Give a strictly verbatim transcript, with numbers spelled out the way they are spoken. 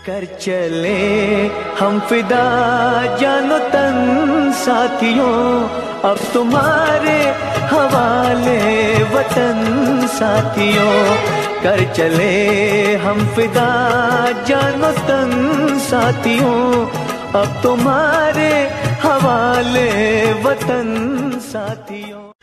कर चले हम फिदा जानो तन साथियों, अब तुम्हारे हवाले वतन साथियों। कर चले हम फिदा जानो तन साथियों, अब तुम्हारे हवाले वतन साथियों।